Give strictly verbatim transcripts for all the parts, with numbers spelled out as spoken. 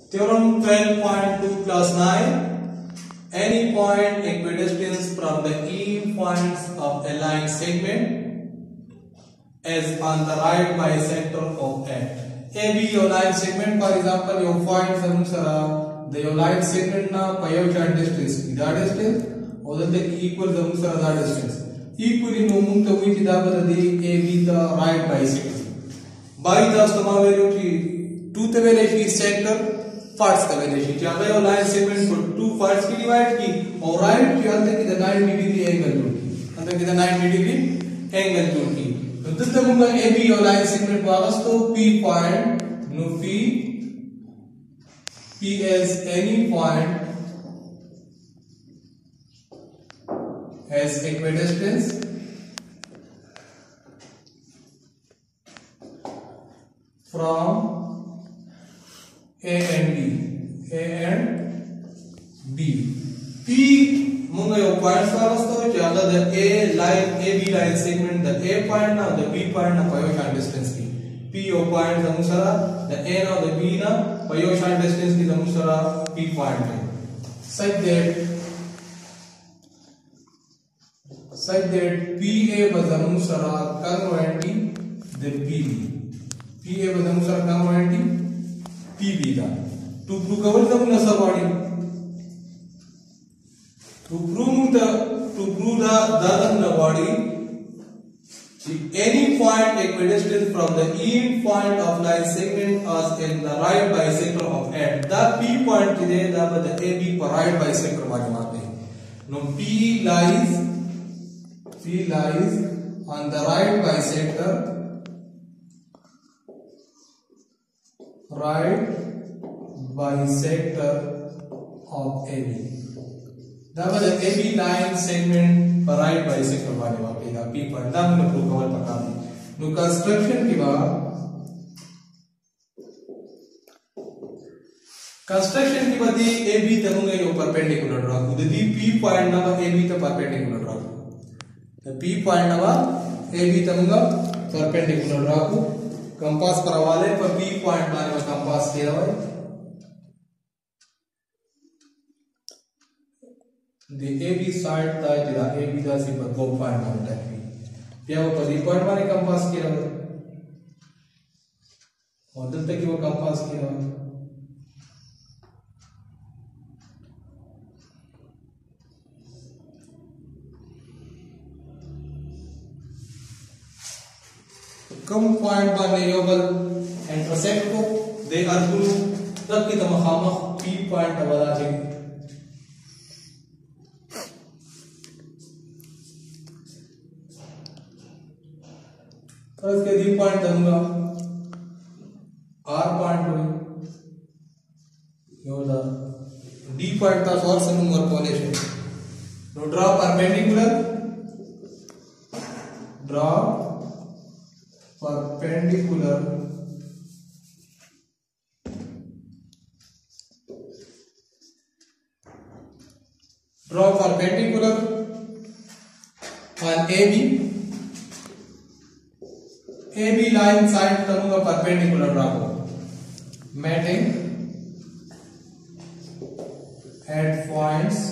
Theorem twelve point two class nine. Any point equidistance from the E points of a line segment is on the right bisector of it. A B your line segment, for example, your point samsara the your line segment na payoshan distance ida distance odante equal samsara da distance equally no munta which da badadi A B the right bisector by the samaveruti two the velocity sector parts the velocity jab your line segment को two parts की divide की और right की अंदर की ninety degree angle जोड़ी अंदर की ninety degree angle जोड़ी तो तब मुंगा A B your line segment वापस तो P point no P P as any point has equidistance from A and B, A and B. P munga yo points वाला तो ज्यादा the A line A B line segment the A point ना the B point ना payoshan distance की P yo point samsara the A ना the B ना payoshan distance की samsara P point है such that such that P A was samsara congruently the P B P A was samsara congruently P B da to prove cover the nasa body to prove the to prove the the body any point equidistant from the E point of line segment as in the right bisector of it the P point today the the A B पर right bisector वाले मानते हैं no P lies P lies on the right bisector right bisector of A B. That was the A B line segment पर right bisector वाले वाले का P पर दाम ने प्रूव कवर पका दी. नो कंस्ट्रक्शन की बात कंस्ट्रक्शन की बात ये A B तमुंगे यो परपेंडिकुलर ड्रॉ खुद दी P पॉइंट ना A B तो परपेंडिकुलर ड्रॉ तो P पॉइंट ना A B तमुंगा परपेंडिकुलर ड्रॉ को कंपास पर वाले पर P पॉइंट माने में कंपास किया हुआ है the A B side था जिला A B का सी पर दो पॉइंट होता है क्या वो पर पॉइंट माने कंपास किया हुआ है और जब तक कि वो कंपास किया हुआ है कम पॉइंट पर वेरिएबल इंटरसेक्ट को दे आर टू तब की तमखामा P पॉइंट वाला चाहिए तो इसके डी पॉइंट दूंगा R पॉइंट हो ये वाला D पॉइंट का सोर्स नंबर कोलेशन नो draw perpendicular draw perpendicular draw perpendicular on A B A B line side करूंगा perpendicular draw को meeting at points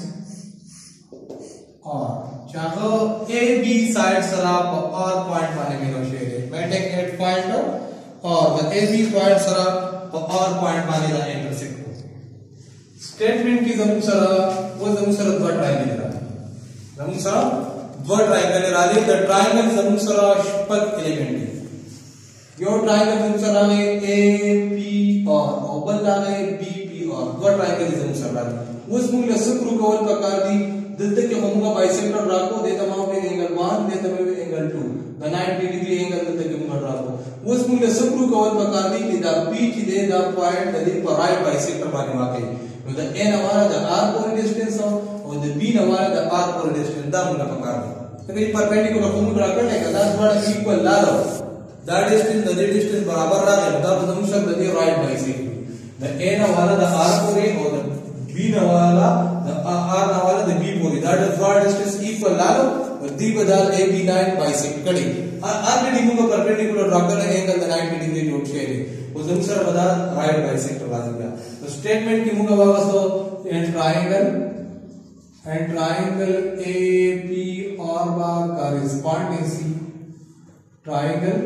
और चाहो A B side सराप और point माने में नो शेयर है meeting at point और the A B point सराप और point माने ला इंटरसेक्ट को स्टेटमेंट की जरूर सरा वो जरूर सरा दो ट्रायंगल रहा जरूर सरा दो ट्रायंगल रहा है the triangle जरूर सरा स्पक एलिमेंट है यो ट्रायंगल जरूर सरा है A P और ओबल ला है B P और दो ट्रायंगल जरूर सरा है उस मूल्य सुक्रू कवल प्रकार दी दिलते के होगा बाइसेक्टर राको देता मां पे एंगल one देता में angle two the ninety degree angle देता के मुंगा राको उस मूल्य सुक्रू कवल प्रकार दी कि दा P की दे दा पॉइंट द पर राइट बाइसेक्टर वाले वाके तो द n हमारा द R कोर डिस्टेंस और द B हमारा द R कोर डिस्टेंस दा मुंगा प्रकार दी तो ये परपेंडिकुलर को मुंगा कर लेगा दा बड़ा इक्वल ला दो दा डिस्टेंस द डिस्टेंस बराबर रहा है दा मुंगा द राइट बाइसेक्टर द n हमारा द R कोर और द B वाला the R वाला the B बोली that is broad distance equal ला लो और D बदल A B line bisect करेगी ऑलरेडी मुंगा परपेंडिकुलर ड्रॉ करना एंगल द ninety डिग्री जोड़ शेयर वो जंक्शन बता राइट बाइसेक्टर वाला गया तो स्टेटमेंट की मुंगा वापस तो and triangle and triangle A P और बा कॉरेस्पॉन्डिंग सी ट्रायंगल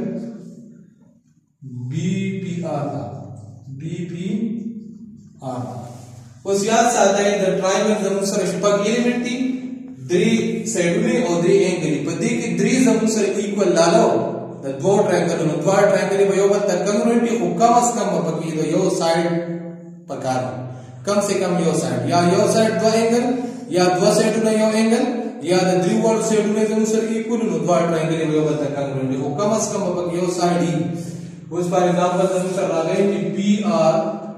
B P R था B P R उस याद से आता है द ट्रायंगल जंक्शन पग एलिमेंट द्री साइडुने और द्री एंगल पदी की द्री जंक्शन इक्वल लालो द दो ट्रायंगल नो द्वा ट्रायंगल बयोबत कंग्रुएंटी हुकमस कम पकी द यो साइड प्रकार कम से कम यो साइड या यो साइड दो एंगल या दो साइड न यो एंगल या द द्री वर्ड साइड में जंक्शन इक्वल नो द्वा ट्रायंगल बयोबत कंग्रुएंटी हुकमस कम पकी यो साइड ही उस फॉर एग्जांपल जंक्शन आ गए कि P R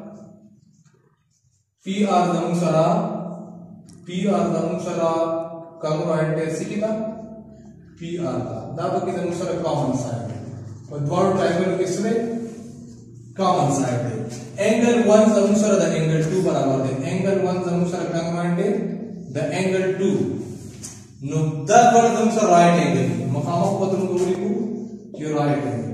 P R जंक्शरा P R जंक्शरा congruent है कितना P R का दाबा की जंक्शन कॉमन साइड और द्वार ट्रायंगल किसमें कॉमन साइड है angle one junction the angle two बराबर है एंगल वन जंक्शन congruent है द एंगल टू नो द द्वार जंक्शन राइट एंगल मकाम को तुम को लिखो ये राइट एंगल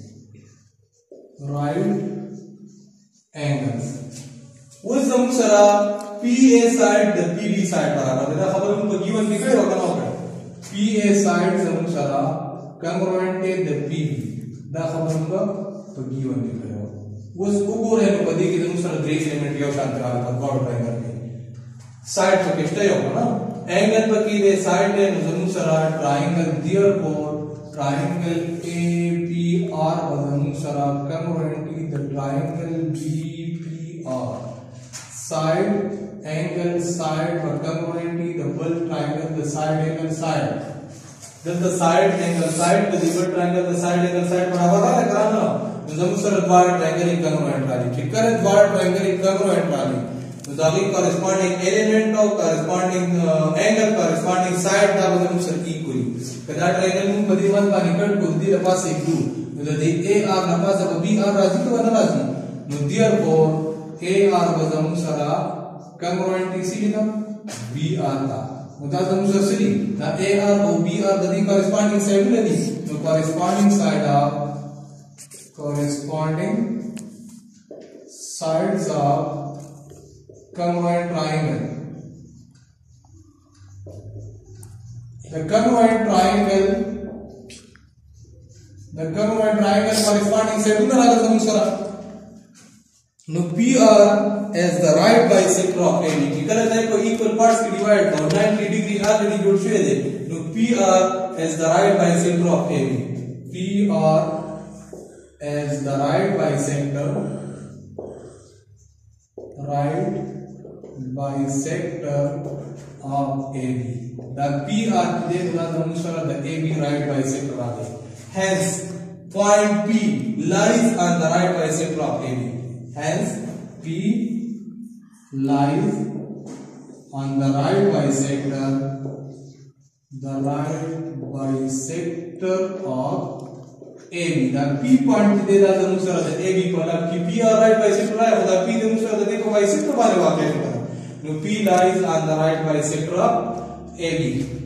राइट एंगल्स उस जंक्शरा P A side the P B side बराबर है खबर उनको गिवन दिख रहा होगा ना P A साइड जंक्शरा congruent है द P B दा खबर उनको तो गिवन दिख रहा होगा उस ऊपर है बदी की जंक्शरा द्री एलिमेंट यो शांत रहा था गॉड ट्रायंगल में साइड पर कितना होगा ना एंगल पर की दे साइड है जंक्शरा triangle therefore triangle A P R जंक्शरा congruent है the triangle B P R side angle side or congruently double triangle the side angle side then the side angle side the double triangle the side angle side बराबर है कराना तो junction द्वार triangle congruent वाली ठीक है द्वार triangle congruent वाली तो दागी corresponding element of corresponding uh, angle corresponding side का जंक्शन इक्वली कदा ट्रायंगल में बदी मन का निकट को दी लपास एक दो तो दी A R लपास अब B R राजी तो बना राजी नो therefore A R जंक्शरा congruent सी ना B R था मुदा जंक्शन सी ना A R और B R दी corresponding side ले दी तो corresponding side of corresponding sides of congruent triangle the congruent triangle the congruent triangle corresponding side ना लगा जंक्शरा no P R as the right bisector of A B निकला जाए को equal parts की divide करो ninety degree already जोड़ शुरू है no P R as the right bisector of A B P R as the right bisector right bisector of A B the P R दे दूना junction the A B right bisector आ गए hence point P lies on the right bisector of A B hence P lies on the right bisector the right bisector of A B the P point दे रहा junction है A B पर अब कि P और right bisector है और P junction है देखो bisector वाले वाक्य में no P lies on the right bisector of A B